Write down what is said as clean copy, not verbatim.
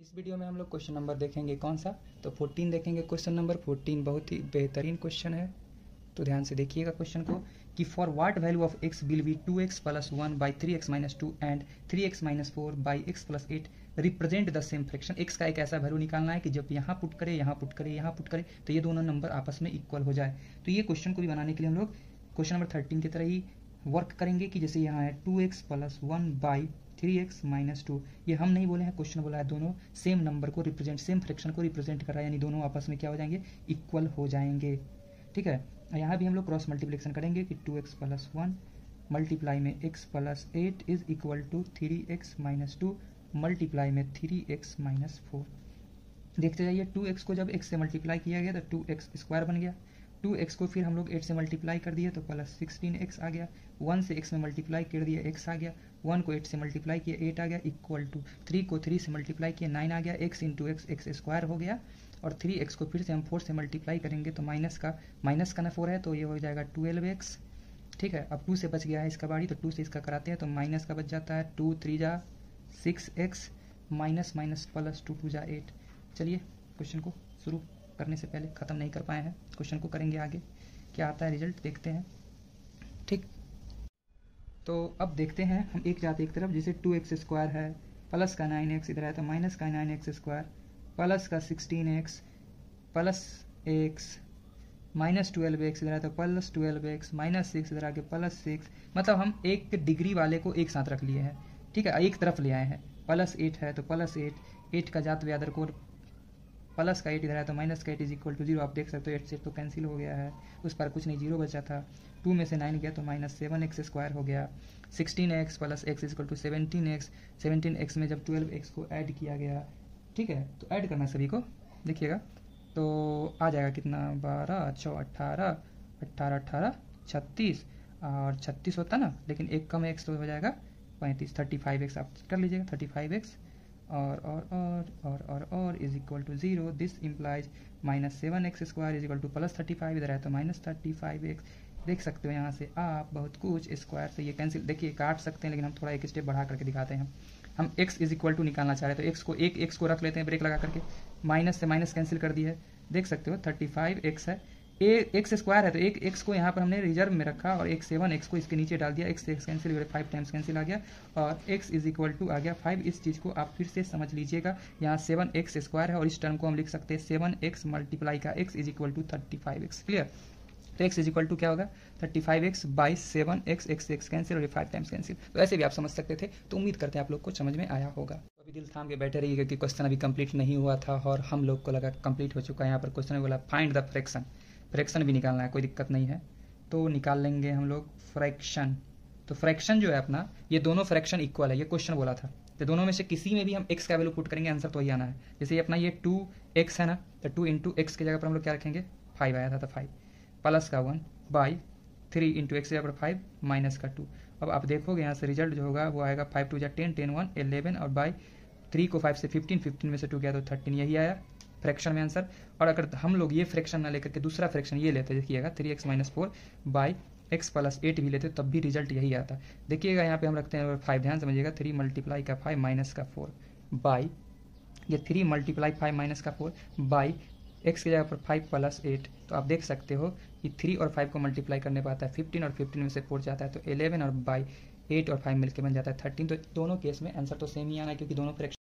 इस वीडियो में हम लोग क्वेश्चन नंबर देखेंगे कौन सा, तो 14 देखेंगे। क्वेश्चन नंबर 14 बहुत ही बेहतरीन क्वेश्चन है, तो ध्यान से देखिएगा क्वेश्चन को कि for what value of x will be 2x plus 1 by 3x minus 2 and 3x minus 4 by x plus 8 represent the same fraction. x का एक ऐसा वैल्यू निकालना है कि जब यहाँ पुट करे यहाँ पुट करे यहाँ पुट करे तो ये दोनों नंबर आपस में इक्वल हो जाए। तो ये क्वेश्चन को भी बनाने के लिए हम लोग क्वेश्चन नंबर 13 की तरह ही वर्क करेंगे कि जैसे यहाँ है 2x plus 1 by 3x minus 2, ये हम नहीं बोले हैं, क्वेश्चन बोला है दोनों सेम नंबर को रिप्रेजेंट, सेम फ्रैक्शन को रिप्रेजेंट कर रहा है, यानी दोनों आपस में क्या हो जाएंगे, इक्वल हो जाएंगे। ठीक है, यहाँ भी हम लोग क्रॉस मल्टीप्लिकेशन करेंगे कि 2x प्लस 1 मल्टीप्लाई में x plus 8 is equal to 3x minus 2 multiply में 3x माइनस 4। देखते जाइए 2x को जब x से मल्टीप्लाई किया गया तो 2x स्क्वायर बन गया, 2x को फिर हम लोग 8 से मल्टीप्लाई कर दिए तो प्लस 16x आ गया, 1 से x में मल्टीप्लाई कर दिया x आ गया, 1 को 8 से मल्टीप्लाई किया 8 आ गया, इक्वल टू 3 को 3 से मल्टीप्लाई किया 9 आ गया, x इंटू x स्क्वायर हो गया, और 3x को फिर से हम 4 से मल्टीप्लाई करेंगे तो माइनस का ना 4 है तो ये हो जाएगा 12x। ठीक है, अब 2 से बच गया है इसका बारी, तो 2 से इसका कराते हैं तो माइनस का बच जाता है, 2 3 जा 6x माइनस माइनस प्लस 2 2 जा 8। चलिए क्वेश्चन को शुरू करने से पहले, ख़त्म नहीं कर पाए हैं क्वेश्चन को, करेंगे आगे क्या आता है रिजल्ट देखते हैं। ठीक, तो अब देखते हैं हम एक जाते एक तरफ, जैसे 2x स्क्वायर है प्लस का 9x इधर है तो माइनस का 9x स्क्वायर प्लस का 16x plus x minus 12x इधर है तो प्लस 12x माइनस 6 इधर आके प्लस 6, मतलब हम एक डिग्री वाले को एक साथ रख लिए हैं। ठीक है, एक तरफ ले आए हैं, प्लस 8 है तो प्लस 8 का जात व्यादर को प्लस का 8 इधर है तो माइनस का 8 इज इक्वल टू 0। आप देख सकते हो 8 से तो कैंसिल हो गया है, उस पर कुछ नहीं, 0 बचा था। 2 में से 9 गया तो माइनस 7x स्क्वायर हो गया, 16x plus x is equal to 17x में जब 12x को ऐड किया गया, ठीक है, तो ऐड करना सभी को, देखिएगा तो आ जाएगा कितना, 12 6 18 18 18 36, और 36 होता ना, लेकिन एक कम x तो हो जाएगा 35, 35x आप कर लीजिएगा, 35x और is equal to 0। This implies minus 7x square is equal to plus 35, इधर है तो माइनस 35x। देख सकते हो यहाँ से आप बहुत कुछ स्क्वायर से ये कैंसिल, देखिए काट सकते हैं, लेकिन हम थोड़ा एक स्टेप बढ़ा करके दिखाते हैं। हम x इज इक्वल टू निकालना चाह रहे हैं तो x को एक x को रख लेते हैं ब्रेक लगा करके, माइनस से माइनस कैंसिल कर दी है, देख सकते हो 35x है, x स्क्वायर है तो एक x को यहाँ पर हमने रिजर्व में रखा और एक 7x को इसके नीचे डाल दिया, x से x कैंसिल हो गया, 5 टाइम्स कैंसिल आ गया और x इज इक्वल टू आ गया 5। इस चीज़ को आप फिर से समझ लीजिएगा, यहाँ 7x स्क्वायर है और इस टर्म को हम लिख सकते हैं 7x मल्टीप्लाई का x is equal to 35x। Clear, तो x इज इक्वल टू क्या होगा 35x बाई 7x, x से x कैंसिल और 5 टाइम्स कैंसिल। तो ऐसे भी आप समझ सकते थे, तो उम्मीद करते हैं आप लोग को समझ में आया होगा। तो अभी दिल थाम के बैठे रहिए क्योंकि क्वेश्चन अभी कंप्लीट नहीं हुआ था और हम लोग को लगा कंप्लीट हो चुका है। यहाँ पर क्वेश्चन में बोला फाइंड द फ्रैक्शन, फ्रैक्शन भी निकालना है, कोई दिक्कत नहीं है, तो निकाल लेंगे हम लोग फ्रैक्शन। तो फ्रैक्शन जो है अपना, ये दोनों फ्रैक्शन इक्वल है, ये क्वेश्चन बोला था, तो दोनों में से किसी में भी हम x का वैल्यू पुट करेंगे, आंसर तो वही आना है। जैसे ये अपना ये 2x है ना, तो 2 इंटू एक्स की जगह पर हम लोग क्या रखेंगे 5 आया था तो 5 प्लस का 1 बाई 3 इंटू एक्स की जगह पर 5 माइनस का 2। अब आप देखोगे यहाँ से रिजल्ट जो होगा वो आएगा 5 2 जा 10 10 1 11 और बाई 3 को 5 से 15 15 में से 2 गया तो 13, यही आया फ्रैक्शन में आंसर। और अगर हम लोग ये फ्रैक्शन ना लेकर के दूसरा फ्रैक्शन ये लेते, देखिएगा 3x minus 4 by x plus 8 भी लेते तब भी रिजल्ट यही आता। देखिएगा यहाँ पे हम रखते हैं 5, ध्यान समझिएगा, 3 मल्टीप्लाई का 5 माइनस का 4 बाई ये 3 मल्टीप्लाई 5 माइनस का 4 बाई x की जगह पर 5 प्लस 8। तो आप देख सकते हो कि 3 और 5 को मल्टीप्लाई करने पर आता है 15 और 15 में से 4 जाता है तो 11 और बाई 8 और 5 मिलकर बन जाता है 13। तो दोनों केस में आंसर तो सेम ही आना है क्योंकि दोनों फ्रैक्शन